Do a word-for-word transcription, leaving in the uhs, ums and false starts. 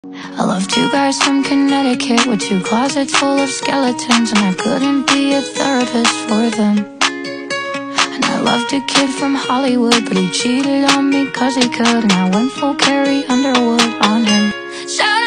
I love two guys from Connecticut with two closets full of skeletons, and I couldn't be a therapist for them. And I loved a kid from Hollywood, but he cheated on me cause he could, and I went full Carrie Underwood on him. Shout